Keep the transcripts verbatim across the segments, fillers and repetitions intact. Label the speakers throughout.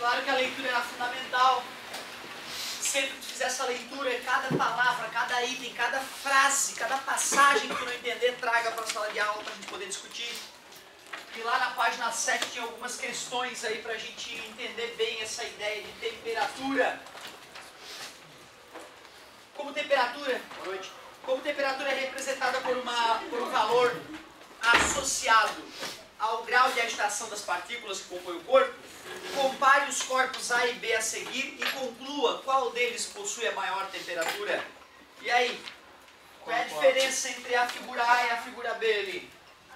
Speaker 1: Claro que a leitura era fundamental. Sempre que tu fizer essa leitura, cada palavra, cada item, cada frase, cada passagem que tu não entender, traga para a sala de aula para a gente poder discutir. E lá na página sete tinha algumas questões aí para a gente entender bem essa ideia de temperatura. Como temperatura, boa noite. Como temperatura é representada por, uma, por um valor associado ao grau de agitação das partículas que compõem o corpo, compare os corpos A e B a seguir e conclua qual deles possui a maior temperatura. E aí, qual é a diferença entre a figura A e a figura B ali?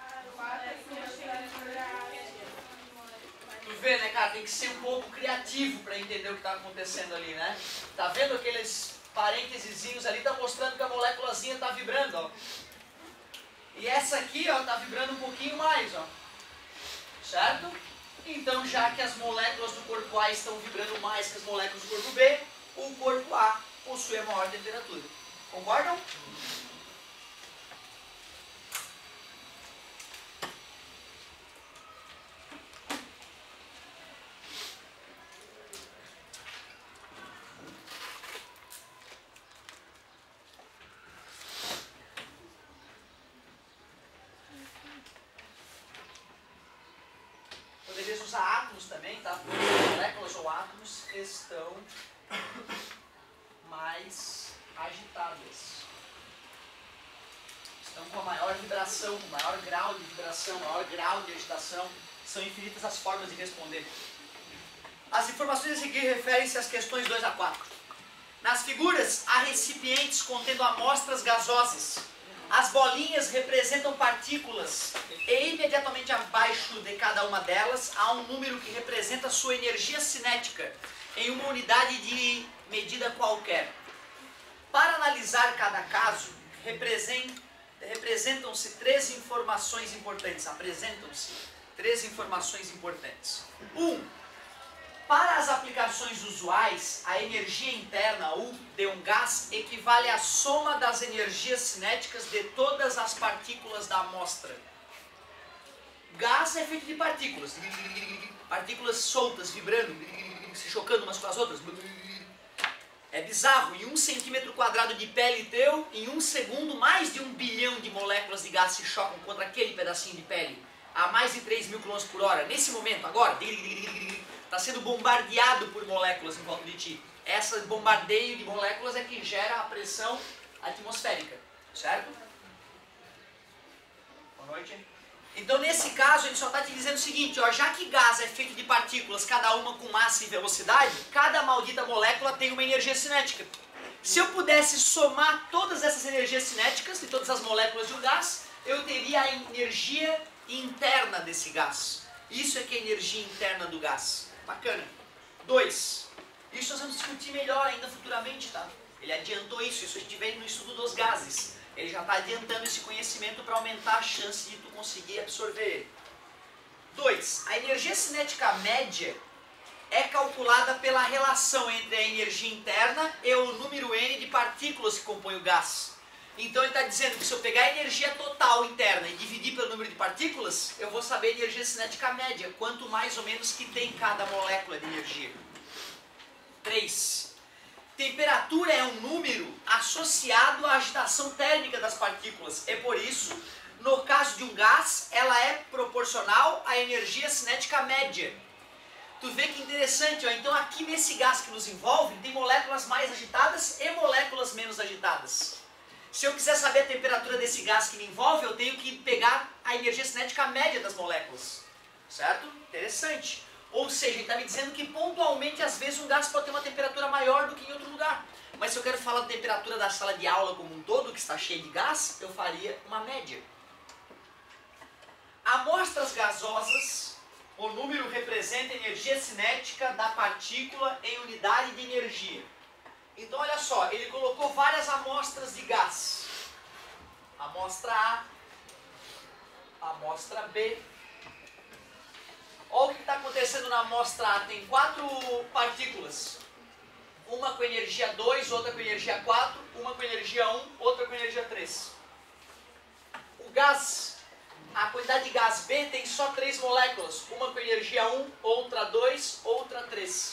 Speaker 1: Tu vê, né, cara? Tem que ser um pouco criativo para entender o que está acontecendo ali, né? Tá vendo aqueles parênteses ali? Tá mostrando que a moléculazinha está vibrando, ó. E essa aqui, ó, tá vibrando um pouquinho mais, ó. Certo? Então, já que as moléculas do corpo A estão vibrando mais que as moléculas do corpo B, o corpo A possui a maior temperatura. Concordam? Poderia usar átomos também, tá? Moléculas ou átomos estão mais agitadas. Estão com a maior vibração, com maior grau de vibração, maior grau de agitação. São infinitas as formas de responder. As informações a seguir referem-se às questões dois a quatro. Nas figuras, há recipientes contendo amostras gasosas. As bolinhas representam partículas e imediatamente abaixo de cada uma delas há um número que representa sua energia cinética em uma unidade de medida qualquer. Para analisar cada caso, representam-se três informações importantes. Apresentam-se três informações importantes. Um, para as aplicações usuais, a energia interna, U, de um gás equivale à soma das energias cinéticas de todas as partículas da amostra. Gás é feito de partículas, partículas soltas, vibrando, se chocando umas com as outras. É bizarro, em um centímetro quadrado de pele teu, em um segundo, mais de um bilhão de moléculas de gás se chocam contra aquele pedacinho de pele, a mais de três mil quilômetros por hora. Nesse momento, agora, está sendo bombardeado por moléculas em volta de ti. Esse bombardeio de moléculas é que gera a pressão atmosférica, certo? Boa noite. Então, nesse caso, ele só está te dizendo o seguinte, ó, já que gás é feito de partículas, cada uma com massa e velocidade, cada maldita molécula tem uma energia cinética. Se eu pudesse somar todas essas energias cinéticas de todas as moléculas de um gás, eu teria a energia interna desse gás. Isso é que é a energia interna do gás. Bacana. Dois. Isso nós vamos discutir melhor ainda futuramente, tá? Ele adiantou isso, isso a gente vê no estudo dos gases. Ele já está adiantando esse conhecimento para aumentar a chance de tu conseguir absorver ele. Dois. A energia cinética média é calculada pela relação entre a energia interna e o número N de partículas que compõem o gás. Então ele está dizendo que se eu pegar a energia total interna e dividir pelo número de partículas, eu vou saber a energia cinética média, quanto mais ou menos que tem cada molécula de energia. três. Temperatura é um número associado à agitação térmica das partículas. E por isso, no caso de um gás, ela é proporcional à energia cinética média. Tu vê que interessante, ó. Então aqui nesse gás que nos envolve, tem moléculas mais agitadas e moléculas menos agitadas. Se eu quiser saber a temperatura desse gás que me envolve, eu tenho que pegar a energia cinética média das moléculas. Certo? Interessante. Ou seja, ele está me dizendo que pontualmente, às vezes, um gás pode ter uma temperatura maior do que em outro lugar. Mas se eu quero falar da temperatura da sala de aula como um todo, que está cheia de gás, eu faria uma média. Amostras gasosas, o número representa a energia cinética da partícula em unidade de energia. Então, olha só, ele colocou várias amostras de gás. Amostra A, amostra B. Olha o que está acontecendo na amostra A. Tem quatro partículas. Uma com energia dois, outra com energia quatro, uma com energia um, outra com energia três. O gás a quantidade de gás B tem só três moléculas. Uma com energia um, outra dois, outra três.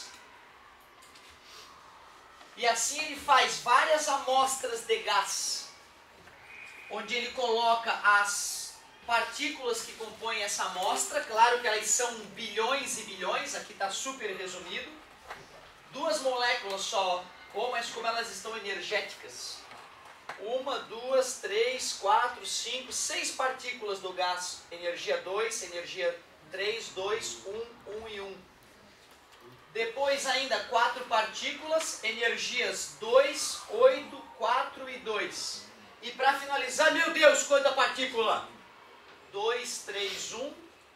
Speaker 1: E assim ele faz várias amostras de gás, onde ele coloca as partículas que compõem essa amostra. Claro que elas são bilhões e bilhões, aqui está super resumido. Duas moléculas só, oh, mas como elas estão energéticas. Uma, duas, três, quatro, cinco, seis partículas do gás. Energia dois, energia três, dois, um, um e um. Depois ainda quatro partículas, energias dois, oito, quatro e dois. E para finalizar, meu Deus, quanta partícula! dois, três, um.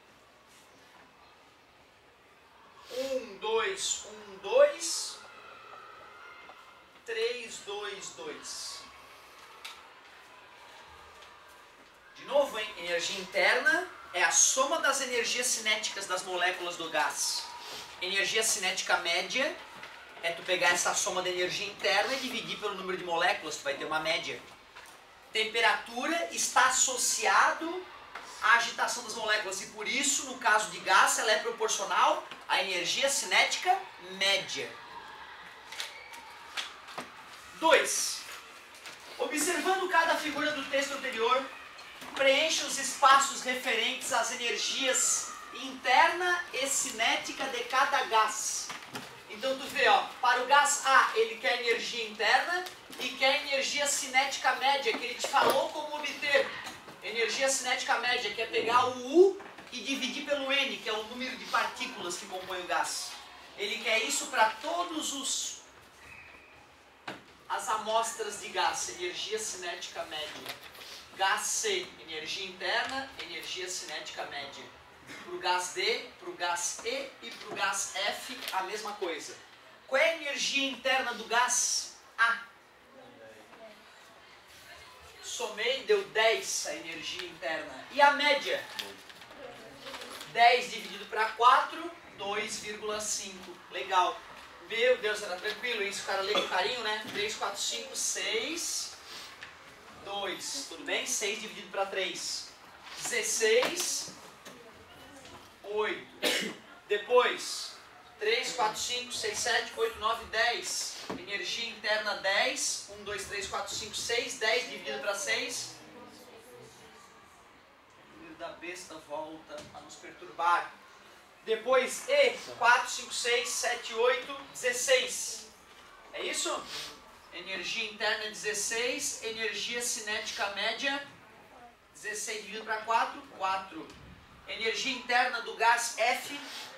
Speaker 1: um, dois, um, dois. três, dois, dois. De novo, hein? Energia interna é a soma das energias cinéticas das moléculas do gás. Energia cinética média é tu pegar essa soma da energia interna e dividir pelo número de moléculas, tu vai ter uma média. Temperatura está associado à agitação das moléculas e por isso, no caso de gás, ela é proporcional à energia cinética média. dois. Observando cada figura do texto anterior, preencha os espaços referentes às energias interna e cinética de cada gás. Então tu vê, ó, para o gás A ele quer energia interna e quer energia cinética média, que ele te falou como obter. Energia cinética média, que é pegar o U e dividir pelo N, que é o número de partículas que compõem o gás. Ele quer isso para todos os as amostras de gás, energia cinética média. Gás C, energia interna, energia cinética média. Para o gás D, para o gás E e para o gás F, a mesma coisa. Qual é a energia interna do gás A? Somei, deu dez a energia interna. E a média? dez dividido para quatro, dois vírgula cinco. Legal. Meu Deus, era tranquilo isso, o cara lê com carinho, né? três, quatro, cinco, seis, dois. Tudo bem? seis dividido para três. dezesseis, oito. Depois, três, quatro, cinco, seis, sete, oito, nove, dez. Energia interna dez. um, dois, três, quatro, cinco, seis. dez dividido para seis. O número da besta volta a nos perturbar. Depois, E, quatro, cinco, seis, sete, oito, dezesseis. É isso? Energia interna dezesseis. Energia cinética média dezesseis dividido para quatro, quatro. Energia interna do gás F.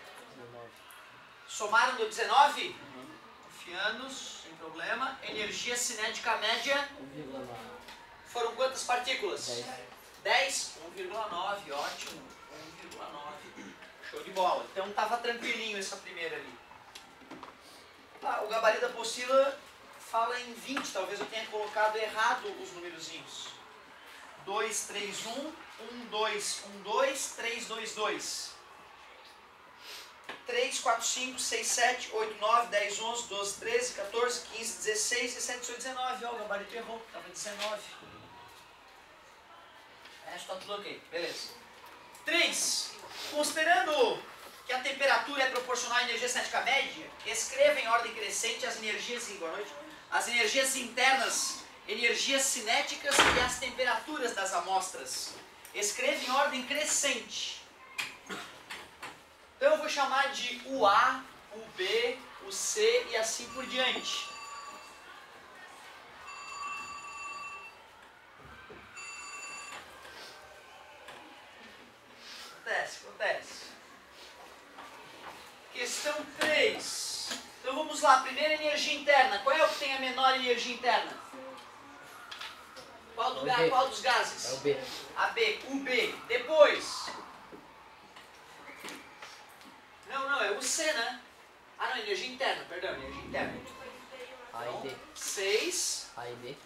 Speaker 1: Somaram deu dezenove? Confianos, sem problema. Energia cinética média. Foram quantas partículas? dez? um vírgula nove, ótimo. um vírgula nove. Show de bola. Então estava tranquilinho essa primeira ali. Ah, o gabarito da apostila fala em vinte, talvez eu tenha colocado errado os numerozinhos. dois, três, um, um, dois, um, dois, três, dois, dois. três, quatro, cinco, seis, sete, oito, nove, dez, onze, doze, treze, quatorze, quinze, dezesseis, dezessete, dezoito, dezenove. Ó, o gabarito errou, estava dezenove. É, está tudo ok, beleza. três. Considerando que a temperatura é proporcional à energia cinética média, escreva em ordem crescente as energias, boa noite, as energias internas, energias cinéticas e as temperaturas das amostras. Escreva em ordem crescente. Então eu vou chamar de o A, o B, o C e assim por diante. Acontece, acontece. Questão três. Então vamos lá, primeira energia interna. Qual é o que tem a menor energia interna? Qual, do ga qual dos gases?
Speaker 2: É o B.
Speaker 1: A B, o B. Depois. Não, não, é o C, né? Ah não, energia interna, perdão, energia interna.
Speaker 2: A e D.
Speaker 1: seis.
Speaker 2: A e D.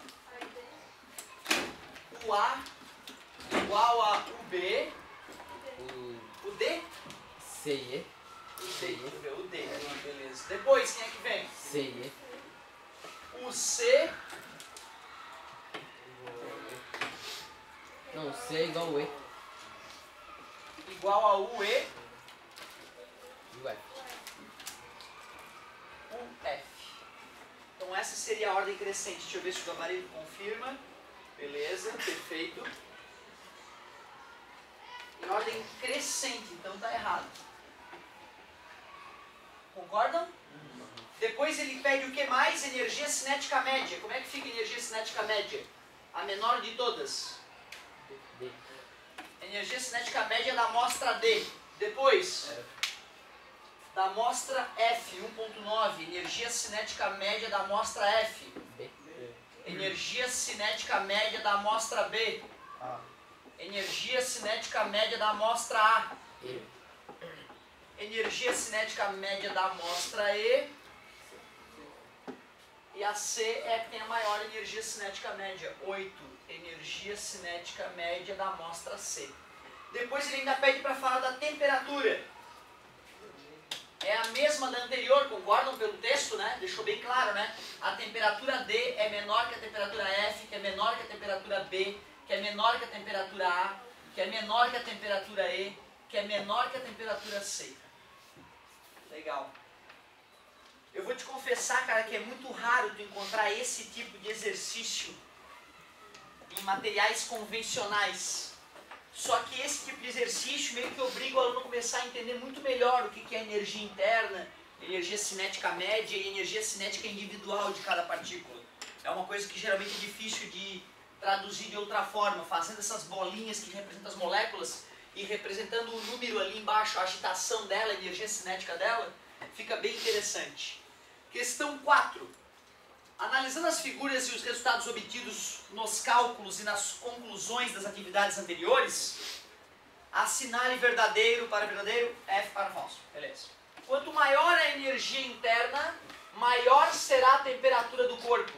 Speaker 1: O A igual a o B.
Speaker 2: O
Speaker 1: O D?
Speaker 2: C e E.
Speaker 1: O D, deixa eu ver, o D, beleza. Depois, quem é que vem?
Speaker 2: C e E.
Speaker 1: O C.
Speaker 2: Não, C é igual ao E.
Speaker 1: igual a U E
Speaker 2: U F.
Speaker 1: U F. Então essa seria a ordem crescente. Deixa eu ver se o gabarito confirma. Beleza, perfeito. Em ordem crescente, então tá errado. Concordam? Uhum. Depois ele pede o que mais? Energia cinética média. Como é que fica a energia cinética média? A menor de todas.
Speaker 2: D.
Speaker 1: Energia cinética média da amostra D. Depois, da amostra F, um ponto nove. Energia cinética média da amostra F.
Speaker 2: B.
Speaker 1: Energia cinética média da amostra B.
Speaker 2: A.
Speaker 1: Energia cinética média da amostra A.
Speaker 2: E.
Speaker 1: Energia cinética média da amostra E. E a C é a que tem a maior energia cinética média, oito. Energia cinética média da amostra C. Depois ele ainda pede para falar da temperatura. É a mesma da anterior, concordam pelo texto, né? Deixou bem claro, né? A temperatura D é menor que a temperatura F, que é menor que a temperatura B, que é menor que a temperatura A, que é menor que a temperatura E, que é menor que a temperatura C. Legal. Eu vou te confessar, cara, que é muito raro tu encontrar esse tipo de exercício em materiais convencionais. Só que esse tipo de exercício meio que obriga o aluno a começar a entender muito melhor o que é energia interna, energia cinética média e energia cinética individual de cada partícula. É uma coisa que geralmente é difícil de traduzir de outra forma, fazendo essas bolinhas que representam as moléculas e representando o número ali embaixo, a agitação dela, a energia cinética dela, fica bem interessante. Questão quatro. Analisando as figuras e os resultados obtidos nos cálculos e nas conclusões das atividades anteriores, assinale verdadeiro para verdadeiro, F para falso. Beleza. Quanto maior a energia interna, maior será a temperatura do corpo.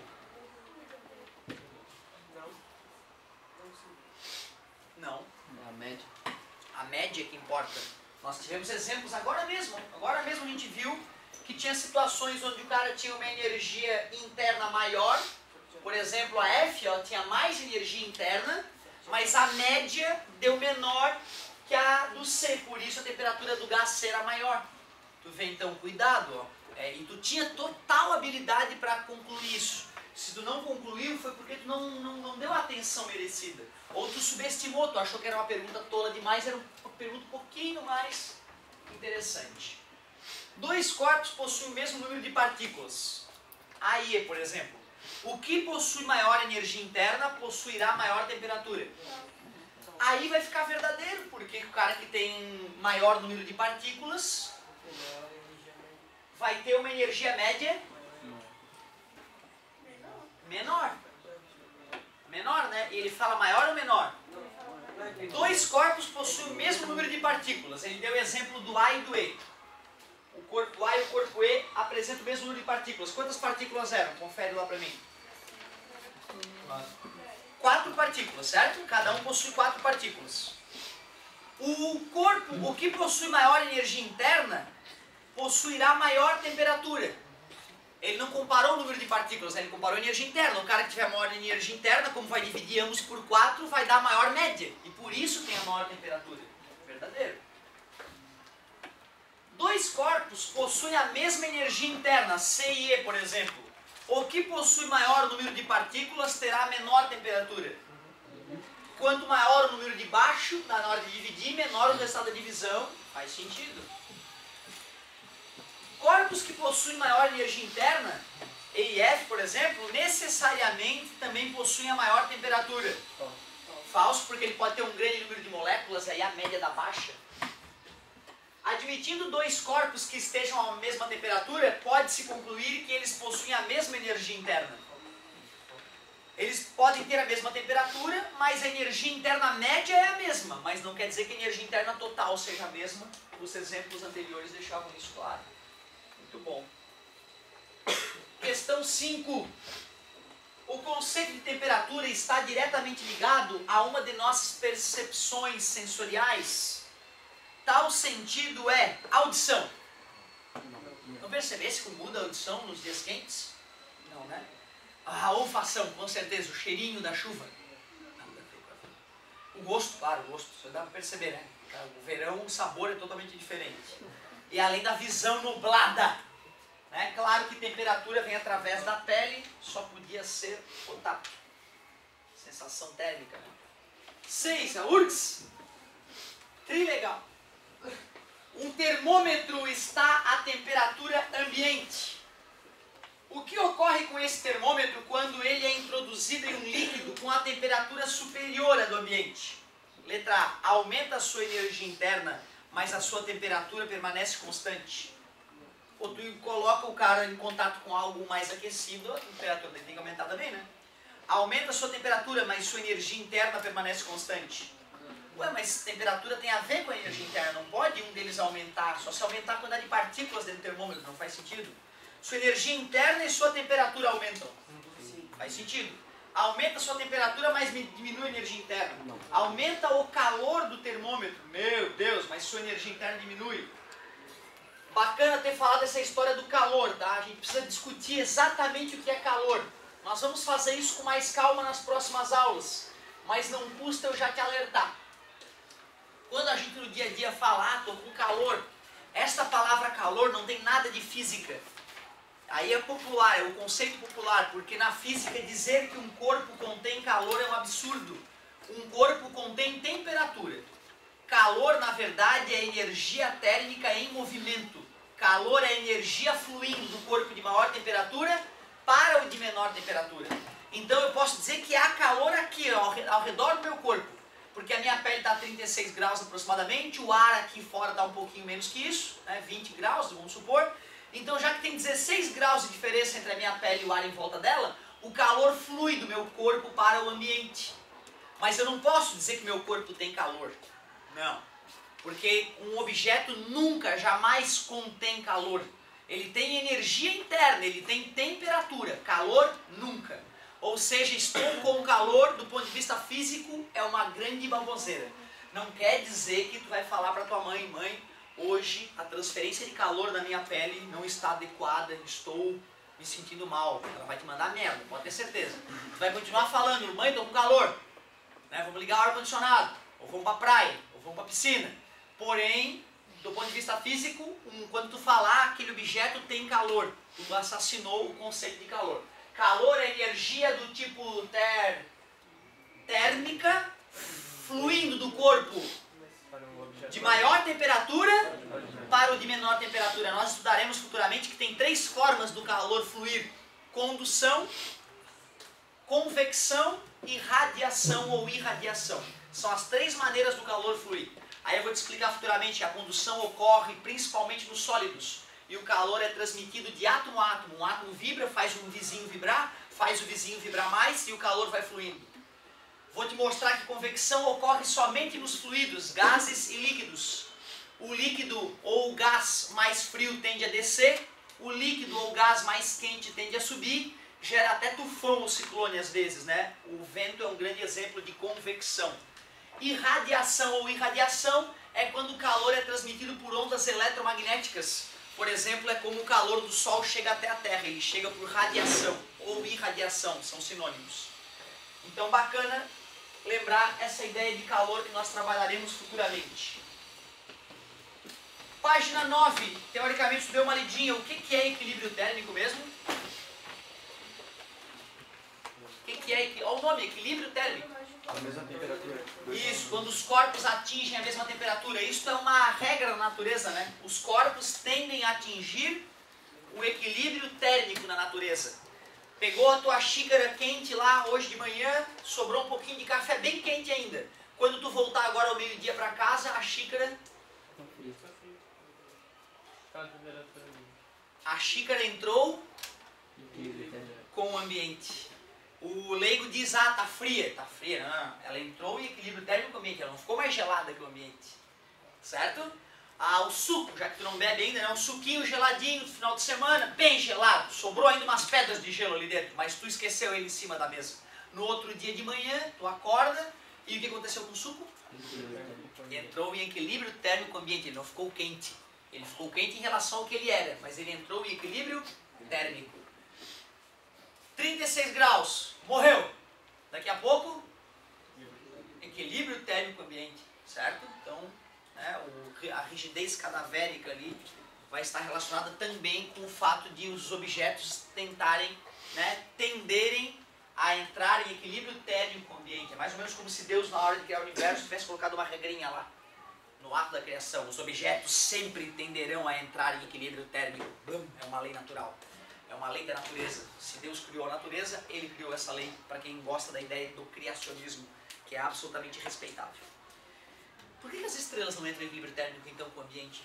Speaker 1: Não.
Speaker 2: A média.
Speaker 1: A média que importa. Nós tivemos exemplos agora mesmo. Agora mesmo a gente viu que tinha situações onde o cara tinha uma energia interna maior. Por exemplo, a F ó, tinha mais energia interna, mas a média deu menor que a do C. Por isso a temperatura do gás C era maior. Tu vê então, cuidado. Ó. É, e tu tinha total habilidade para concluir isso. Se tu não concluiu, foi porque tu não, não, não deu a atenção merecida. Ou tu subestimou, tu achou que era uma pergunta tola demais, era uma pergunta um pouquinho mais interessante. Dois corpos possuem o mesmo número de partículas. A e E, por exemplo. O que possui maior energia interna possuirá maior temperatura. Aí vai ficar verdadeiro, porque o cara que tem maior número de partículas vai ter uma energia média menor. Menor, né? E ele fala maior ou menor? Dois corpos possuem o mesmo número de partículas. Ele deu o exemplo do A e do E. O corpo A e o corpo E apresentam o mesmo número de partículas. Quantas partículas eram? Confere lá pra mim. Quatro partículas, certo? Cada um possui quatro partículas. O corpo, o que possui maior energia interna, possuirá maior temperatura. Ele não comparou o número de partículas, ele comparou a energia interna. O cara que tiver maior energia interna, como vai dividir ambos por quatro, vai dar a maior média. E por isso tem a maior temperatura. Verdadeiro. Dois corpos possuem a mesma energia interna, C e E, por exemplo. O que possui maior número de partículas terá menor temperatura. Quanto maior o número de baixo, na hora de dividir, menor o resultado da divisão. Faz sentido. Corpos que possuem maior energia interna, E e F, por exemplo, necessariamente também possuem a maior temperatura. Falso, porque ele pode ter um grande número de moléculas, aí a média da baixa. Admitindo dois corpos que estejam à mesma temperatura, pode-se concluir que eles possuem a mesma energia interna. Eles podem ter a mesma temperatura, mas a energia interna média é a mesma, mas não quer dizer que a energia interna total seja a mesma. Os exemplos anteriores deixavam isso claro. Muito bom. Questão cinco. O conceito de temperatura está diretamente ligado a uma de nossas percepções sensoriais. Tal sentido é audição. Não percebesse como muda a audição nos dias quentes? Não, né? A olfação, com certeza, o cheirinho da chuva. O gosto, claro, o gosto, isso dá para perceber, né? O verão, o sabor é totalmente diferente. E além da visão nublada, né? Claro que temperatura vem através da pele, só podia ser contato. Sensação térmica, né? seis, a U R G S. Trilegal. Um termômetro está a temperatura ambiente. O que ocorre com esse termômetro quando ele é introduzido em um líquido com a temperatura superior à do ambiente? Letra A. Aumenta a sua energia interna, mas a sua temperatura permanece constante. Ou tu coloca o cara em contato com algo mais aquecido, a temperatura tem que aumentar também, né? Aumenta a sua temperatura, mas sua energia interna permanece constante. Ué, mas temperatura tem a ver com a energia interna, não pode um deles aumentar, só se aumentar a quantidade de partículas dentro do termômetro, não faz sentido. Sua energia interna e sua temperatura aumentam. Faz sentido. Aumenta a sua temperatura, mas diminui a energia interna. Aumenta o calor do termômetro. Meu Deus, mas sua energia interna diminui. Bacana ter falado essa história do calor, tá? A gente precisa discutir exatamente o que é calor. Nós vamos fazer isso com mais calma nas próximas aulas. Mas não custa eu já te alertar. Quando a gente no dia a dia fala, ah, tô com calor, esta palavra calor não tem nada de física. Aí é popular, é o conceito popular, porque na física dizer que um corpo contém calor é um absurdo. Um corpo contém temperatura. Calor, na verdade, é energia térmica em movimento. Calor é energia fluindo do corpo de maior temperatura para o de menor temperatura. Então eu posso dizer que há calor aqui, ó, ao redor do meu corpo. Porque a minha pele está a trinta e seis graus aproximadamente, o ar aqui fora está um pouquinho menos que isso, né, vinte graus, vamos supor. Então, já que tem dezesseis graus de diferença entre a minha pele e o ar em volta dela, o calor flui do meu corpo para o ambiente. Mas eu não posso dizer que meu corpo tem calor. Não. Porque um objeto nunca, jamais contém calor. Ele tem energia interna, ele tem temperatura. Calor, nunca. Ou seja, estou com calor do ponto de vista físico, é uma grande baboseira. Não quer dizer que tu vai falar para tua mãe, mãe, hoje a transferência de calor na minha pele não está adequada, estou me sentindo mal. Ela vai te mandar merda, pode ter certeza. Tu vai continuar falando, mãe, estou com calor, né? Vamos ligar o ar-condicionado, ou vamos para a praia, ou vamos para a piscina. Porém, do ponto de vista físico, um, quando tu falar aquele objeto tem calor, tu assassinou o conceito de calor. Calor é energia do tipo ter, térmica, fluindo do corpo de maior temperatura para o de menor temperatura. Nós estudaremos futuramente que tem três formas do calor fluir: condução, convecção e radiação ou irradiação. São as três maneiras do calor fluir. Aí eu vou te explicar futuramente que a condução ocorre principalmente nos sólidos. E o calor é transmitido de átomo a átomo. Um átomo vibra, faz um vizinho vibrar, faz o vizinho vibrar mais e o calor vai fluindo. Vou te mostrar que convecção ocorre somente nos fluidos, gases e líquidos. O líquido ou o gás mais frio tende a descer, o líquido ou gás mais quente tende a subir, gera até tufão ou ciclone às vezes, né? O vento é um grande exemplo de convecção. Irradiação ou irradiação é quando o calor é transmitido por ondas eletromagnéticas. Por exemplo, é como o calor do Sol chega até a Terra, ele chega por radiação ou irradiação, são sinônimos. Então, bacana lembrar essa ideia de calor que nós trabalharemos futuramente. Página nove, teoricamente tu deu uma lidinha, o que, que é equilíbrio térmico mesmo? O que, que é, olha o nome, equilíbrio térmico.
Speaker 3: A mesma temperatura.
Speaker 1: Isso, quando os corpos atingem a mesma temperatura. Isso é uma regra na natureza, né? Os corpos tendem a atingir o equilíbrio térmico na natureza. Pegou a tua xícara quente lá hoje de manhã, sobrou um pouquinho de café bem quente ainda. Quando tu voltar agora ao meio-dia para casa, a xícara... A xícara entrou com o ambiente. O leigo diz, ah, tá fria. Tá fria, não. Ela entrou em equilíbrio térmico com o ambiente, ela não ficou mais gelada que o ambiente. Certo? Ah, o suco, já que tu não bebe ainda, né? Um suquinho geladinho no final de semana, bem gelado. Sobrou ainda umas pedras de gelo ali dentro, mas tu esqueceu ele em cima da mesa. No outro dia de manhã, tu acorda, e o que aconteceu com o suco? Entrou em equilíbrio térmico com o ambiente, ele não ficou quente. Ele ficou quente em relação ao que ele era, mas ele entrou em equilíbrio térmico. trinta e seis graus, morreu. Daqui a pouco, equilíbrio térmico ambiente, certo? Então, a rigidez cadavérica ali vai estar relacionada também com o fato de os objetos tentarem, né, tenderem a entrar em equilíbrio térmico com o ambiente. É mais ou menos como se Deus, na hora de criar o universo, tivesse colocado uma regrinha lá. No ato da criação, os objetos sempre tenderão a entrar em equilíbrio térmico. Bum, é uma lei natural. É uma lei da natureza. Se Deus criou a natureza, Ele criou essa lei para quem gosta da ideia do criacionismo, que é absolutamente respeitável. Por que, que as estrelas não entram em equilíbrio térmico, então, com o ambiente?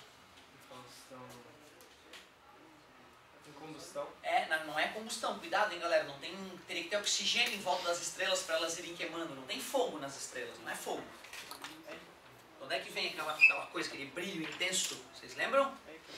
Speaker 3: Em combustão.
Speaker 1: É, não é combustão. Cuidado, hein, galera. Não tem, teria que ter oxigênio em volta das estrelas para elas irem queimando. Não tem fogo nas estrelas, não é fogo. Onde é que vem aquela, aquela coisa, aquele brilho intenso? Vocês lembram?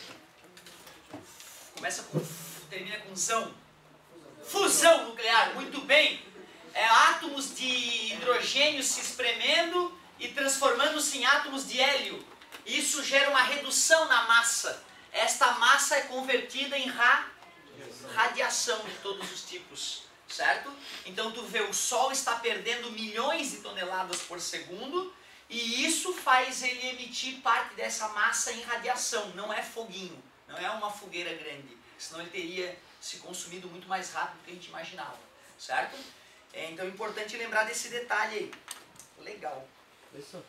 Speaker 1: Começa com... termina com zão. Fusão nuclear, muito bem. É átomos de hidrogênio se espremendo e transformando-se em átomos de hélio. Isso gera uma redução na massa. Esta massa é convertida em ra... radiação de todos os tipos, certo? Então tu vê, o Sol está perdendo milhões de toneladas por segundo e isso faz ele emitir parte dessa massa em radiação. Não é foguinho, não é uma fogueira grande, senão ele teria se consumido muito mais rápido do que a gente imaginava, certo? É, então é importante lembrar desse detalhe aí. Legal.
Speaker 2: Isso.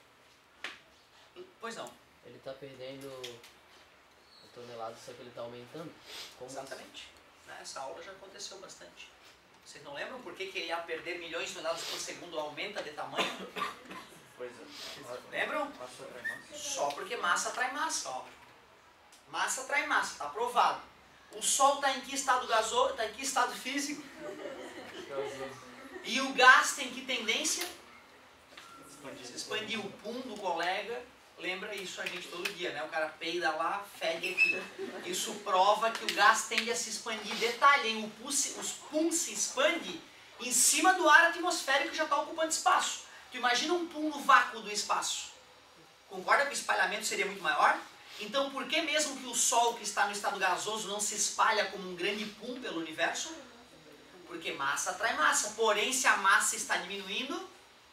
Speaker 1: Pois não.
Speaker 2: Ele está perdendo toneladas, só que ele está aumentando? Como
Speaker 1: Exatamente. Essa aula já aconteceu bastante. Vocês não lembram por que, que ele ia perder milhões de toneladas por segundo aumenta de tamanho?
Speaker 3: Pois é.
Speaker 1: Lembram?
Speaker 3: Massa atrai massa.
Speaker 1: Só porque massa atrai massa, ó. Massa atrai massa, está provado. O Sol está em que estado gasoso? Está em que estado físico? E o gás tem que tendência? Se expandir o pum do colega, lembra isso a gente todo dia, né? O cara peida lá, fede aqui. Isso prova que o gás tende a se expandir. Detalhe, hein? O pum se, os pum se expande em cima do ar atmosférico que já está ocupando espaço. Tu imagina um pum no vácuo do espaço. Concorda que o espalhamento seria muito maior? Então por que mesmo que o Sol, que está no estado gasoso, não se espalha como um grande pum pelo universo? Porque massa atrai massa. Porém, se a massa está diminuindo,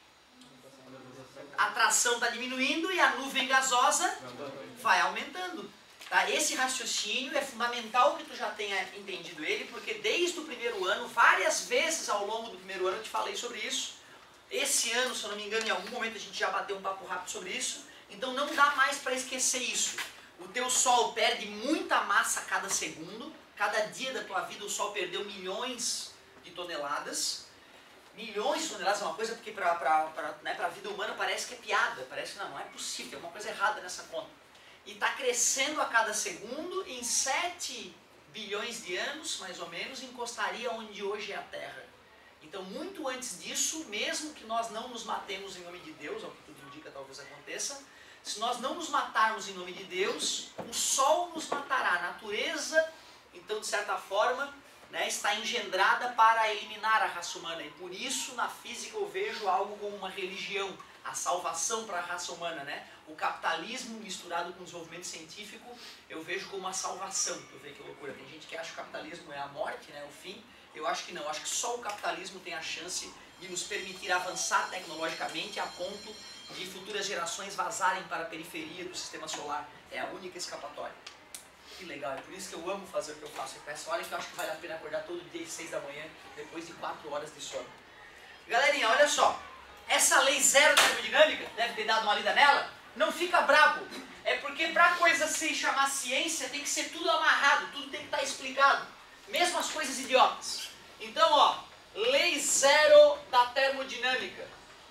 Speaker 1: a atração está diminuindo e a nuvem gasosa vai aumentando. Tá? Esse raciocínio é fundamental que tu já tenha entendido ele, porque desde o primeiro ano, várias vezes ao longo do primeiro ano eu te falei sobre isso. Esse ano, se eu não me engano, em algum momento a gente já bateu um papo rápido sobre isso. Então não dá mais para esquecer isso. O teu Sol perde muita massa a cada segundo. Cada dia da tua vida o Sol perdeu milhões de toneladas. Milhões de toneladas é uma coisa porque para né, a vida humana parece que é piada. Parece que não, não é possível, tem alguma coisa errada nessa conta. E está crescendo a cada segundo. Em sete bilhões de anos, mais ou menos, encostaria onde hoje é a Terra. Então, muito antes disso, mesmo que nós não nos matemos em nome de Deus, ao que tudo indica talvez aconteça, se nós não nos matarmos em nome de Deus, o Sol nos matará. A natureza, então, de certa forma, né, está engendrada para eliminar a raça humana. E por isso, na física, eu vejo algo como uma religião, a salvação para a raça humana. Né? O capitalismo misturado com o desenvolvimento científico, eu vejo como uma salvação. Tu vê que loucura. Tem gente que acha que o capitalismo é a morte, né, o fim. Eu acho que não, acho que só o capitalismo tem a chance de nos permitir avançar tecnologicamente a ponto de futuras gerações vazarem para a periferia do sistema solar. É a única escapatória. Que legal, é por isso que eu amo fazer o que eu faço. Eu peço, olha que eu acho que vale a pena acordar todo dia às seis da manhã, depois de quatro horas de sono. Galerinha, olha só, essa lei zero termodinâmica, deve ter dado uma lida nela, não fica brabo. É porque para a coisa se chamar ciência tem que ser tudo amarrado, tudo tem que estar explicado. Mesmo as coisas idiotas. Então, ó, lei zero da termodinâmica.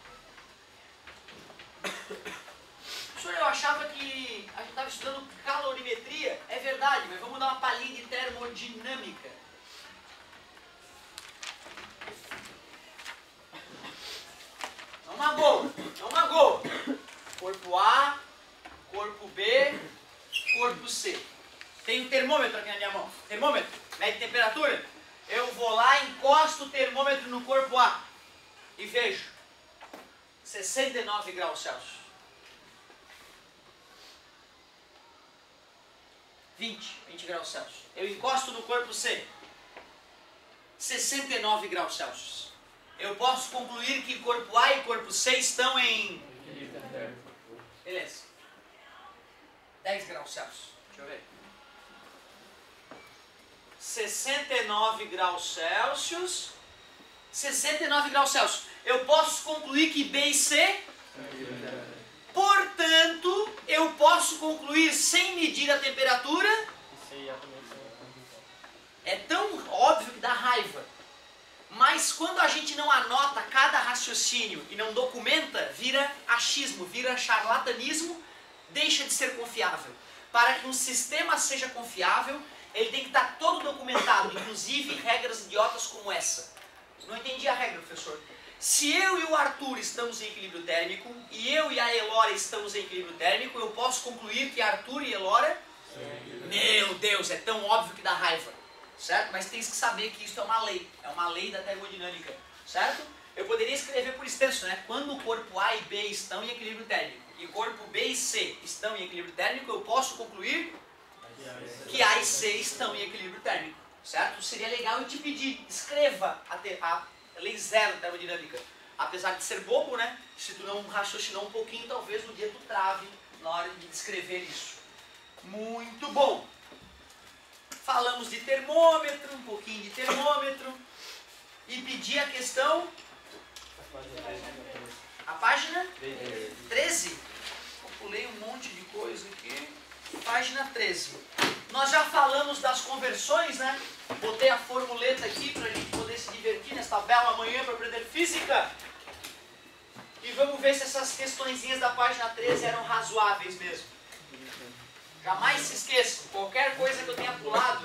Speaker 1: Professor, eu achava que a gente estava estudando calorimetria. É verdade, mas vamos dar uma palhinha de termodinâmica. É uma boa, é uma boa. Corpo A, corpo B, corpo C. Tem um termômetro aqui na minha mão. Termômetro, mede temperatura. Eu vou lá, encosto o termômetro no corpo A e vejo sessenta e nove graus Celsius. vinte, vinte graus Celsius. Eu encosto no corpo C. sessenta e nove graus Celsius. Eu posso concluir que corpo A e corpo C estão em... Beleza. dez graus Celsius. Deixa eu ver. sessenta e nove graus Celsius. sessenta e nove graus Celsius. Eu posso concluir que B e C... Portanto, eu posso concluir sem medir a temperatura. É tão óbvio que dá raiva. Mas quando a gente não anota cada raciocínio e não documenta, vira achismo, vira charlatanismo, deixa de ser confiável. Para que um sistema seja confiável, ele tem que estar todo documentado, inclusive regras idiotas como essa. Não entendi a regra, professor. Se eu e o Arthur estamos em equilíbrio térmico, e eu e a Elora estamos em equilíbrio térmico, eu posso concluir que Arthur e Elora... Sim. Meu Deus, é tão óbvio que dá raiva. Certo? Mas tem que saber que isso é uma lei. É uma lei da termodinâmica. Certo? Eu poderia escrever por extenso, né? Quando o corpo A e B estão em equilíbrio térmico, e o corpo B e C estão em equilíbrio térmico, eu posso concluir que A e C estão em equilíbrio térmico. Certo? Seria legal eu te pedir, escreva a... Te, a lei zero da termodinâmica. Apesar de ser bobo, né? Se tu não raciocinou um pouquinho, talvez no dia tu trave na hora de descrever isso. Muito bom! Falamos de termômetro, um pouquinho de termômetro. E pedi a questão... A página? treze. Eu pulei um monte de coisa aqui. Página treze. Nós já falamos das conversões, né? Botei a formuleta aqui para a gente poder se divertir nesta bela manhã para aprender física. E vamos ver se essas questõezinhas da página treze eram razoáveis mesmo. Jamais se esqueçam, qualquer coisa que eu tenha pulado,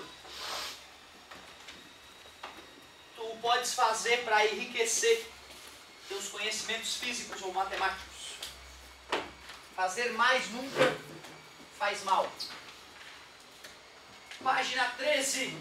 Speaker 1: tu podes fazer para enriquecer teus conhecimentos físicos ou matemáticos. Fazer mais nunca faz mal. Página treze.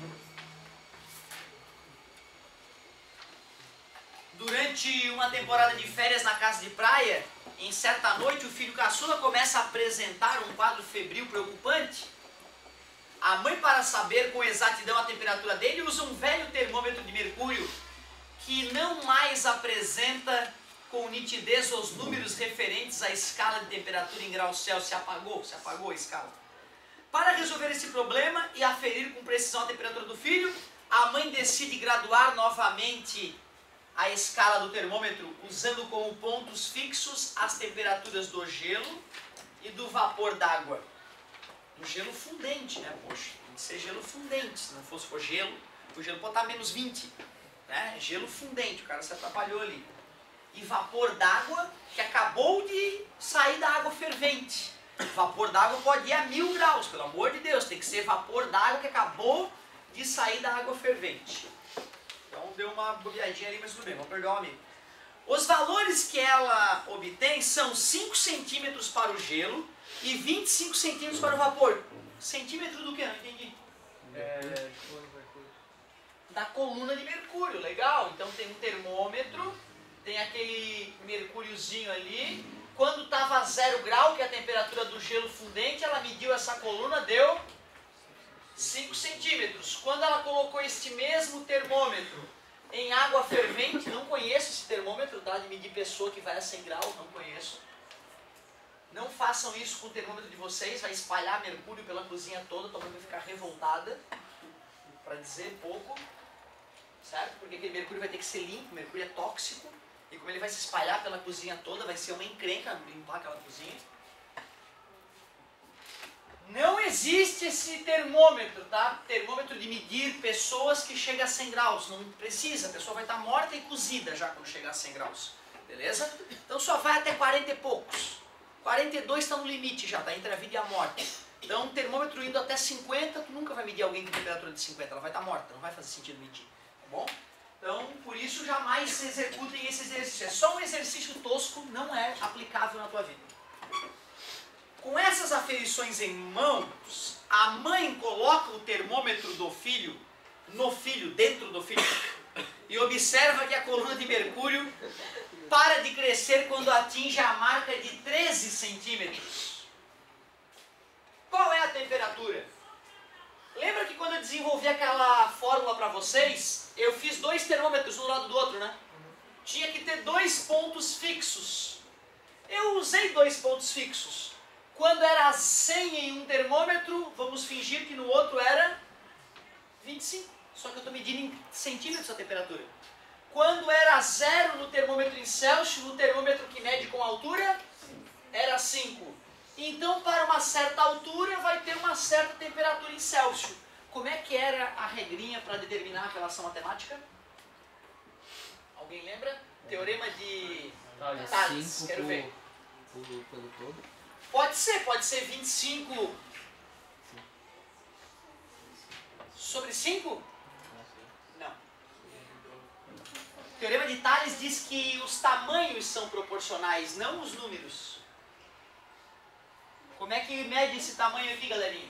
Speaker 1: Durante uma temporada de férias na casa de praia, em certa noite o filho caçula começa a apresentar um quadro febril preocupante. A mãe, para saber com exatidão a temperatura dele, usa um velho termômetro de mercúrio que não mais apresenta com nitidez os números referentes à escala de temperatura em graus Celsius. Se apagou, se apagou a escala. Para resolver esse problema e aferir com precisão a temperatura do filho, a mãe decide graduar novamente a escala do termômetro, usando como pontos fixos as temperaturas do gelo e do vapor d'água. Do gelo fundente, né? Poxa, tem que ser gelo fundente. Se não fosse for gelo, o gelo pode estar menos vinte. Né? Gelo fundente, o cara se atrapalhou ali. E vapor d'água que acabou de sair da água fervente. Vapor d'água pode ir a mil graus, pelo amor de Deus. Tem que ser vapor d'água que acabou de sair da água fervente. Então deu uma bobeadinha ali, mas tudo bem, vamos perdoar o amigo. Os valores que ela obtém são cinco centímetros para o gelo e vinte e cinco centímetros para o vapor. Centímetro do que? Não entendi.
Speaker 3: É,
Speaker 1: Da coluna de mercúrio, legal. Então tem um termômetro, tem aquele mercúriozinho ali. Quando estava a zero grau, que é a temperatura do gelo fundente, ela mediu essa coluna, deu cinco centímetros. Quando ela colocou este mesmo termômetro em água fervente, não conheço esse termômetro, tá? De medir pessoa que vai a cem graus, não conheço. Não façam isso com o termômetro de vocês, vai espalhar mercúrio pela cozinha toda, tua mãe vai ficar revoltada, para dizer pouco, certo? Porque aquele mercúrio vai ter que ser limpo, o mercúrio é tóxico, e como ele vai se espalhar pela cozinha toda, vai ser uma encrenca limpar aquela cozinha. Não existe esse termômetro, tá? Termômetro de medir pessoas que chega a cem graus. Não precisa, a pessoa vai estar morta e cozida já quando chegar a cem graus. Beleza? Então só vai até quarenta e poucos. quarenta e dois está no limite já, tá? Entre a vida e a morte. Então um termômetro indo até cinquenta, tu nunca vai medir alguém com temperatura de cinquenta. Ela vai estar morta, não vai fazer sentido medir. Tá bom? Então, por isso jamais se executem esse exercício. É só um exercício tosco, não é aplicável na tua vida. Com essas aferições em mãos, a mãe coloca o termômetro do filho, no filho, dentro do filho, e observa que a coluna de mercúrio para de crescer quando atinge a marca de treze centímetros. Qual é a temperatura? Lembra que quando eu desenvolvi aquela fórmula para vocês, eu fiz dois termômetros um do lado do outro, né? Tinha que ter dois pontos fixos. Eu usei dois pontos fixos. Quando era cem em um termômetro, vamos fingir que no outro era vinte e cinco. Só que eu estou medindo em centímetros a temperatura. Quando era zero no termômetro em Celsius, no termômetro que mede com altura, era cinco. Então, para uma certa altura, vai ter uma certa temperatura em Celsius. Como é que era a regrinha para determinar a relação matemática? Alguém lembra? Teorema de Thales. Quero ver.
Speaker 2: Pelo, pelo todo.
Speaker 1: Pode ser, pode ser vinte e cinco sobre cinco? Não. O Teorema de Thales diz que os tamanhos são proporcionais, não os números. Como é que mede esse tamanho aqui, galerinha?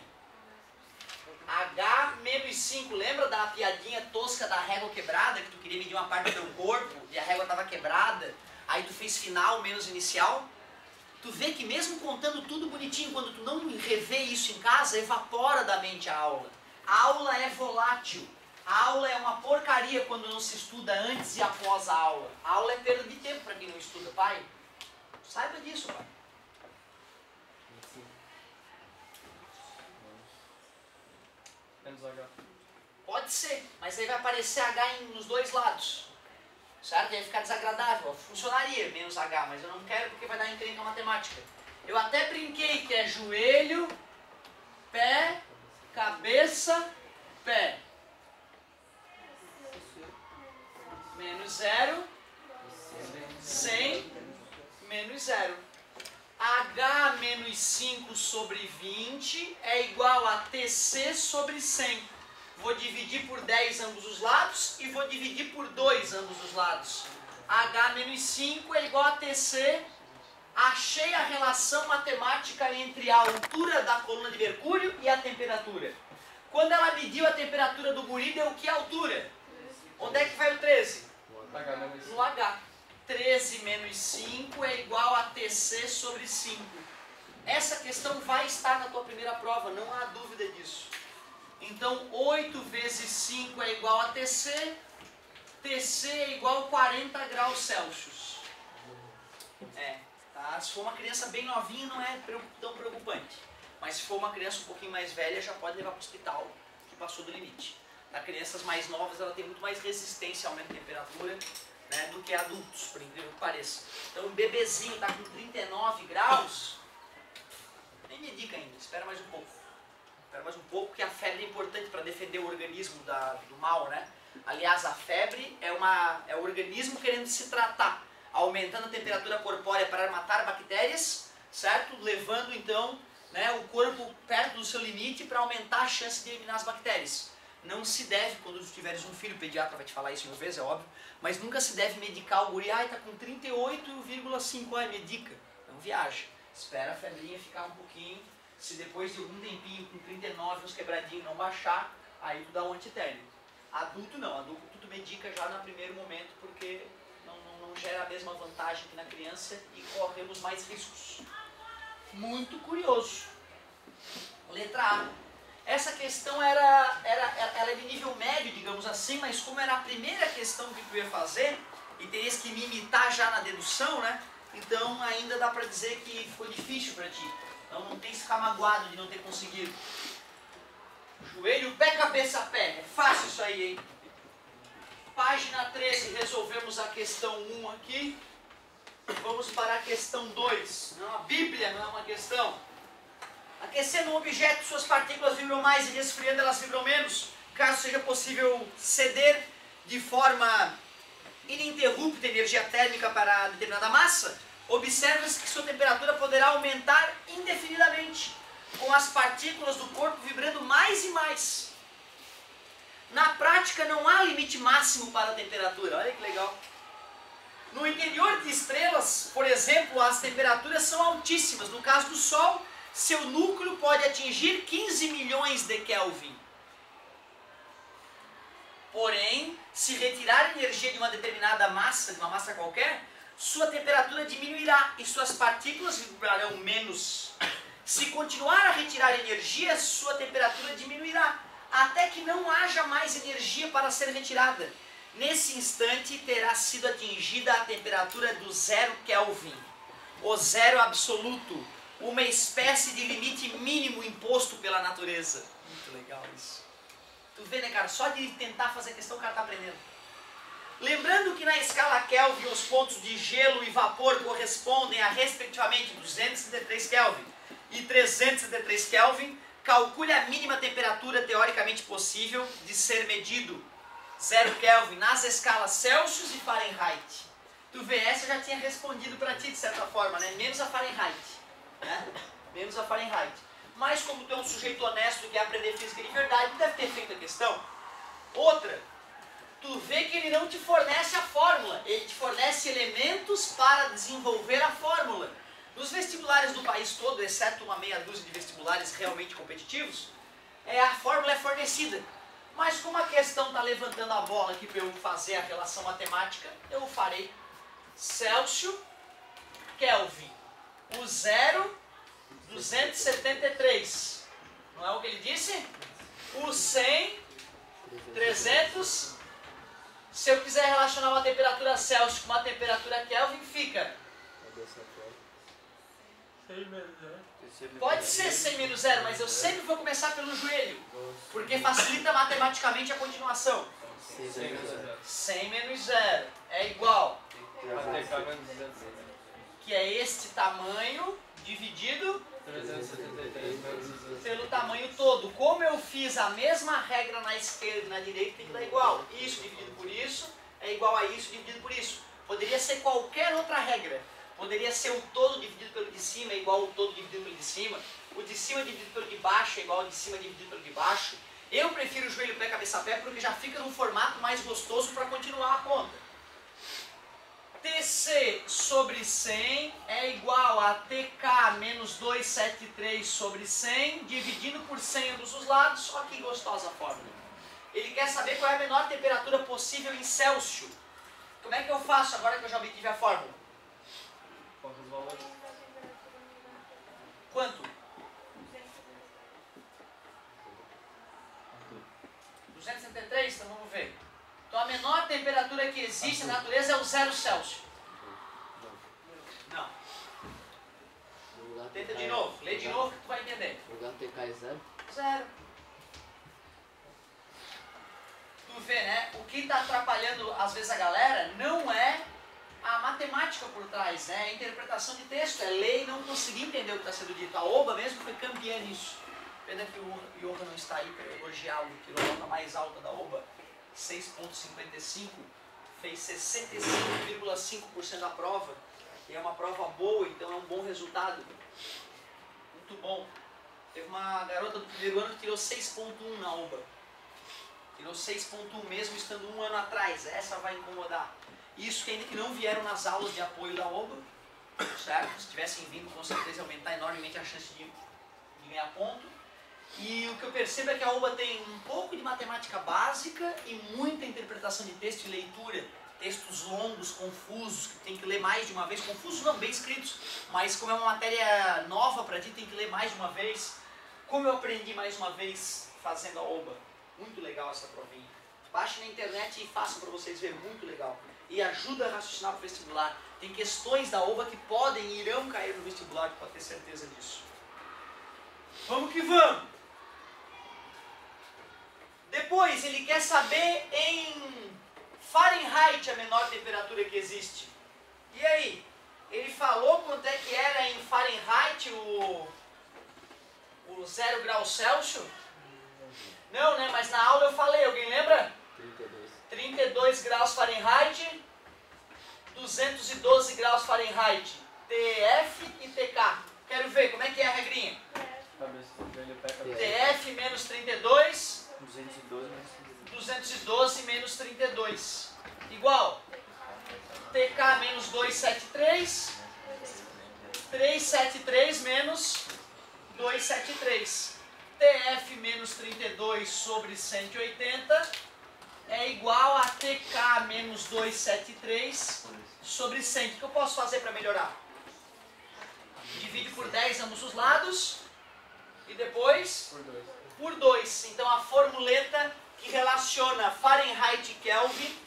Speaker 1: H menos cinco. Lembra da piadinha tosca da régua quebrada? Que tu queria medir uma parte do teu corpo e a régua estava quebrada. Aí tu fez final menos inicial. Tu vê que mesmo contando tudo bonitinho, quando tu não revê isso em casa, evapora da mente a aula. A aula é volátil. A aula é uma porcaria quando não se estuda antes e após a aula. A aula é perda de tempo para quem não estuda, pai. Saiba disso, pai.
Speaker 3: Menos H.
Speaker 1: Pode ser, mas aí vai aparecer H em, nos dois lados. Certo? E aí ficar desagradável. Funcionaria menos H, mas eu não quero porque vai dar encrenca matemática. Eu até brinquei que é joelho, pé, cabeça, pé. Menos zero, cem, menos zero. H menos cinco sobre vinte é igual a T C sobre cem. Vou dividir por dez ambos os lados e vou dividir por dois ambos os lados. H menos cinco é igual a T C. Achei a relação matemática entre a altura da coluna de mercúrio e a temperatura. Quando ela mediu a temperatura do guri, deu que altura? Onde é que vai o treze?
Speaker 3: H menos
Speaker 1: No H. treze menos cinco é igual a T C sobre cinco. Essa questão vai estar na tua primeira prova, não há dúvida disso. Então, oito vezes cinco é igual a T C. T C é igual a quarenta graus Celsius. É, tá? Se for uma criança bem novinha, não é tão preocupante. Mas se for uma criança um pouquinho mais velha, já pode levar para o hospital, que passou do limite. Para crianças mais novas, ela tem muito mais resistência ao aumento de temperatura, né, do que adultos, por incrível que pareça. Então, um bebezinho está com trinta e nove graus, nem medica ainda, espera mais um pouco. Espera mais um pouco, porque a febre é importante para defender o organismo da, do mal, né? Aliás, a febre é, uma, é o organismo querendo se tratar, aumentando a temperatura corpórea para matar bactérias, certo? Levando, então, né, o corpo perto do seu limite para aumentar a chance de eliminar as bactérias. Não se deve, quando tu tiveres um filho, o pediatra vai te falar isso uma vez, é óbvio, mas nunca se deve medicar o guri, ai, tá com trinta e oito vírgula cinco, ai, medica. Não viaja. Espera a febrinha ficar um pouquinho, se depois de algum tempinho, com trinta e nove, uns quebradinhos, não baixar, aí tu dá um antitérmico. Adulto não, adulto tu medica já no primeiro momento, porque não, não, não gera a mesma vantagem que na criança e corremos mais riscos. Muito curioso. Letra A. Essa questão era, era, ela é de nível médio, digamos assim, mas como era a primeira questão que tu ia fazer, e terias que me imitar já na dedução, né? Então ainda dá para dizer que ficou difícil para ti. Então não tem que ficar magoado de não ter conseguido. Joelho, pé, cabeça, pé. É fácil isso aí, hein? Página treze, resolvemos a questão um aqui. Vamos para a questão dois. Não é uma bíblia, não é uma questão. Aquecendo um objeto, suas partículas vibram mais e resfriando elas vibram menos. Caso seja possível ceder de forma ininterrupta energia térmica para determinada massa, observa-se que sua temperatura poderá aumentar indefinidamente, com as partículas do corpo vibrando mais e mais. Na prática não há limite máximo para a temperatura, olha que legal. No interior de estrelas, por exemplo, as temperaturas são altíssimas. No caso do Sol, seu núcleo pode atingir quinze milhões de Kelvin. Porém, se retirar energia de uma determinada massa, de uma massa qualquer, sua temperatura diminuirá e suas partículas vibrarão menos. Se continuar a retirar energia, sua temperatura diminuirá, até que não haja mais energia para ser retirada. Nesse instante, terá sido atingida a temperatura do zero Kelvin, o zero absoluto, uma espécie de limite mínimo imposto pela natureza. Muito legal isso. Tu vê, né, cara? Só de tentar fazer a questão o cara tá aprendendo. Lembrando que na escala Kelvin os pontos de gelo e vapor correspondem a respectivamente duzentos e sessenta e três Kelvin e trezentos e sessenta e três Kelvin, calcule a mínima temperatura teoricamente possível de ser medido, zero Kelvin, nas escalas Celsius e Fahrenheit. Tu vê, essa eu já tinha respondido para ti de certa forma, né? Menos a Fahrenheit, né? Menos a Fahrenheit. Mas como tu é um sujeito honesto que quer aprender física de verdade, deve ter feito a questão. Outra, tu vê que ele não te fornece a fórmula, ele te fornece elementos para desenvolver a fórmula. Nos vestibulares do país todo, exceto uma meia dúzia de vestibulares realmente competitivos, é, a fórmula é fornecida. Mas como a questão está levantando a bola aqui para eu fazer a relação matemática, eu farei Celsius, Kelvin, o zero, duzentos e setenta e três. Não é o que ele disse? O cem, trezentos. Se eu quiser relacionar uma temperatura Celsius com uma temperatura Kelvin, fica... Pode ser cem menos zero, mas eu sempre vou começar pelo joelho, porque facilita matematicamente a continuação. cem menos zero é igual, que é este tamanho dividido pelo tamanho todo. Como eu fiz a mesma regra na esquerda e na direita, tem que dar igual. Isso dividido por isso é igual a isso dividido por isso. Poderia ser qualquer outra regra. Poderia ser o todo dividido pelo de cima é igual ao todo dividido pelo de cima. O de cima dividido pelo de baixo é igual ao de cima dividido pelo de baixo. Eu prefiro joelho, pé, cabeça, pé, porque já fica num formato mais gostoso para continuar a conta. T C sobre cem é igual a T K menos duzentos e setenta e três sobre cem, dividindo por cem ambos os lados. Olha que gostosa a fórmula. Ele quer saber qual é a menor temperatura possível em Celsius. Como é que eu faço agora que eu já obtive a fórmula? Quanto? duzentos e setenta e três? Então vamos ver. Então a menor temperatura que existe na natureza é o zero Celsius. Não. Tenta de novo. Lê de novo que tu vai entender.
Speaker 2: O lugar T K é zero?
Speaker 1: Zero. Tu vê, né? O que está atrapalhando às vezes a galera não é a matemática por trás, né? A interpretação de texto, é ler e não conseguir entender o que está sendo dito. A Oba mesmo foi campeã nisso. Pena que o Johan não está aí para elogiá-lo, tirou a nota mais alta da Oba, seis vírgula cinquenta e cinco, fez sessenta e cinco vírgula cinco por cento da prova, e é uma prova boa, então é um bom resultado. Muito bom. Teve uma garota do primeiro ano que tirou seis vírgula um na Oba. Tirou seis vírgula um mesmo estando um ano atrás. Essa vai incomodar. Isso que ainda que não vieram nas aulas de apoio da Oba, certo? Se tivessem vindo, com certeza ia aumentar enormemente a chance de, de ganhar ponto. E o que eu percebo é que a Oba tem um pouco de matemática básica e muita interpretação de texto e leitura. Textos longos, confusos, que tem que ler mais de uma vez. Confusos não, bem escritos, mas como é uma matéria nova para ti, tem que ler mais de uma vez. Como eu aprendi mais uma vez fazendo a Oba. Muito legal essa provinha. Baixe na internet e faça para vocês verem, muito legal. E ajuda a raciocinar para o vestibular. Tem questões da Oba que podem e irão cair no vestibular, pode ter certeza disso. Vamos que vamos! Depois, ele quer saber em Fahrenheit a menor temperatura que existe. E aí? Ele falou quanto é que era em Fahrenheit o, o zero graus Celsius? Não, né? Mas na aula eu falei, alguém lembra?
Speaker 2: trinta e dois.
Speaker 1: trinta e dois graus Fahrenheit, duzentos e doze graus Fahrenheit, T F e T K. Quero ver, como é que é a regrinha? T F menos trinta e dois, duzentos e doze menos trinta e dois, igual T K menos duzentos e setenta e três, trezentos e setenta e três menos duzentos e setenta e três. T F menos trinta e dois sobre cento e oitenta é igual a T K menos duzentos e setenta e três sobre cem. O que eu posso fazer para melhorar? Divide por dez ambos os lados e depois
Speaker 3: Por dois.
Speaker 1: por dois. Então a formuleta que relaciona Fahrenheit e Kelvin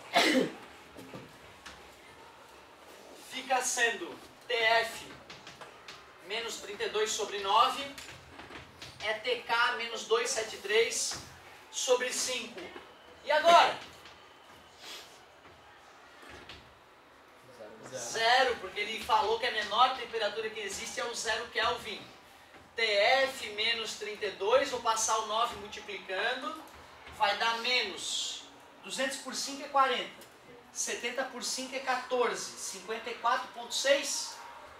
Speaker 1: fica sendo T F menos trinta e dois sobre nove é T K menos duzentos e setenta e três sobre cinco. E agora?
Speaker 2: Zero.
Speaker 1: Zero, porque ele falou que a menor temperatura que existe é o zero Kelvin. T F menos trinta e dois, vou passar o nove multiplicando, vai dar menos duzentos por cinco é quarenta, setenta por cinco é quatorze, cinquenta e quatro vírgula seis.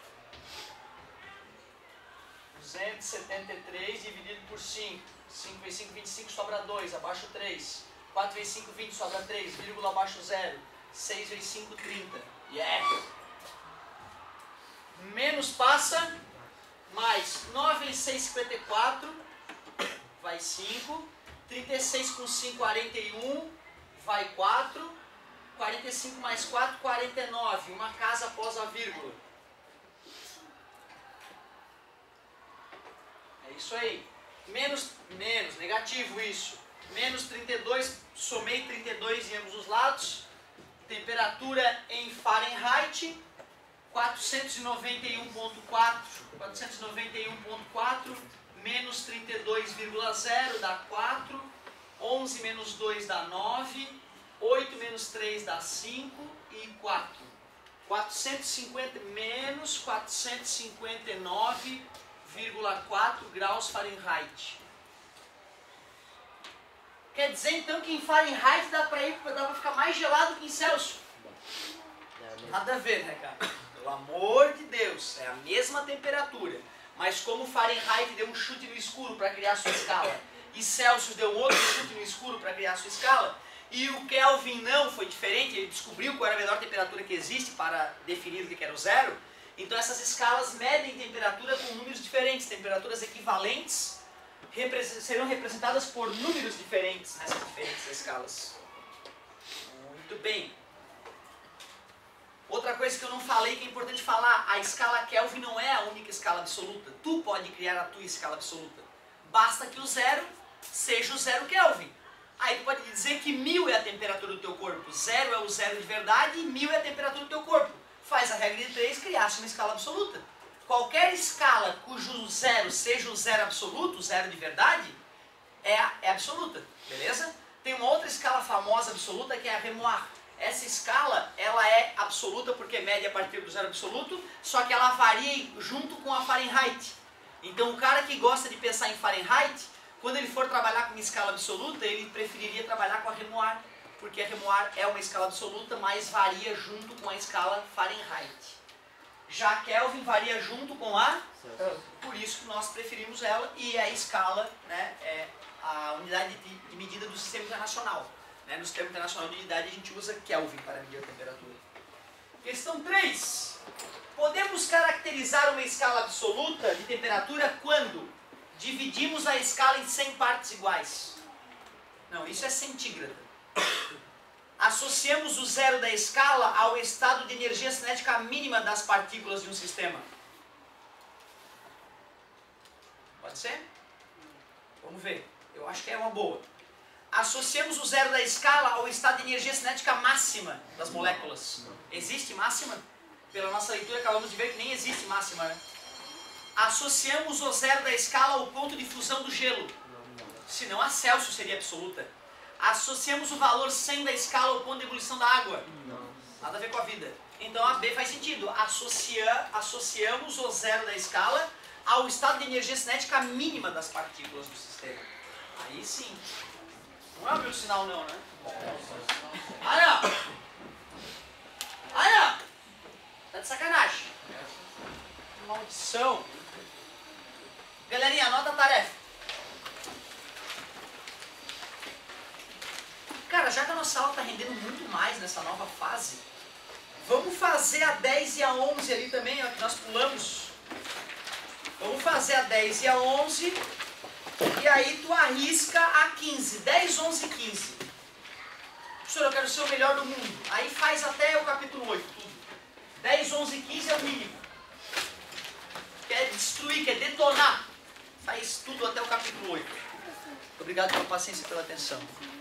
Speaker 1: duzentos e setenta e três dividido por cinco. cinco vezes cinco, vinte e cinco, sobra dois, abaixo três. quatro vezes cinco, vinte, sobra três, vírgula abaixo zero. seis vezes cinco, trinta. Yeah! Menos passa, mais nove vezes seis, cinquenta e quatro, vai cinco. trinta e seis com cinco, quarenta e um, vai quatro. quarenta e cinco mais quatro, quarenta e nove. Uma casa após a vírgula. É isso aí. Menos, menos, negativo isso. Menos trinta e dois, somei trinta e dois em ambos os lados. Temperatura em Fahrenheit, quatrocentos e noventa e um vírgula quatro. quatrocentos e noventa e um vírgula quatro menos trinta e dois vírgula zero dá quatro. onze menos dois dá nove. oito menos três dá cinco. E quatro. quatrocentos e cinquenta menos quatrocentos e cinquenta e nove vírgula quatro graus Fahrenheit. Quer dizer então que em Fahrenheit dá para ir, dá para ficar mais gelado que em Celsius? Nada a ver, né, cara? Pelo amor de Deus, é a mesma temperatura. Mas como Fahrenheit deu um chute no escuro para criar sua escala, e Celsius deu outro chute no escuro para criar sua escala, e o Kelvin não foi diferente, ele descobriu qual era a menor temperatura que existe para definir o que era o zero. Então essas escalas medem temperatura com números diferentes, temperaturas equivalentes serão representadas por números diferentes nessas diferentes escalas. Muito bem. Outra coisa que eu não falei que é importante falar, a escala Kelvin não é a única escala absoluta. Tu pode criar a tua escala absoluta. Basta que o zero seja o zero Kelvin. Aí tu pode dizer que mil é a temperatura do teu corpo, zero é o zero de verdade e mil é a temperatura do teu corpo. Faz a regra de três, criasse uma escala absoluta. Qualquer escala cujo zero seja o zero absoluto, o zero de verdade, é, é absoluta, beleza? Tem uma outra escala famosa absoluta que é a Remoir. Essa escala, ela é absoluta porque mede a partir do zero absoluto, só que ela varia junto com a Fahrenheit. Então o cara que gosta de pensar em Fahrenheit, quando ele for trabalhar com uma escala absoluta, ele preferiria trabalhar com a Remoir, porque a Remoir é uma escala absoluta, mas varia junto com a escala Fahrenheit. Já a Kelvin varia junto com a, por isso que nós preferimos ela, e a escala, né, é a unidade de, de medida do sistema internacional. Né? No sistema internacional de unidade a gente usa Kelvin para medir a temperatura. Questão três. Podemos caracterizar uma escala absoluta de temperatura quando dividimos a escala em cem partes iguais. Não, isso é centígrada. Associamos o zero da escala ao estado de energia cinética mínima das partículas de um sistema. Pode ser? Vamos ver. Eu acho que é uma boa. Associamos o zero da escala ao estado de energia cinética máxima das moléculas. Existe máxima? Pela nossa leitura acabamos de ver que nem existe máxima, né? Associamos o zero da escala ao ponto de fusão do gelo. Senão a Celsius seria absoluta. Associamos o valor cem da escala ao ponto de ebulição da água. Nada a ver com a vida. Então a B faz sentido. Associa, associamos o zero da escala ao estado de energia cinética mínima das partículas do sistema. Aí sim. Não é o meu sinal não, né? Ah não! Ah não! Tá de sacanagem. Maldição. Galerinha, anota a tarefa. Cara, já que a nossa aula está rendendo muito mais nessa nova fase, vamos fazer a dez e a onze ali também, ó, que nós pulamos. Vamos fazer a dez e a onze, e aí tu arrisca a quinze. dez, onze e quinze. Professor, eu quero ser o melhor do mundo. Aí faz até o capítulo oito, tudo. dez, onze e quinze é o mínimo. Quer destruir, quer detonar. Faz tudo até o capítulo oito. Muito obrigado pela paciência e pela atenção.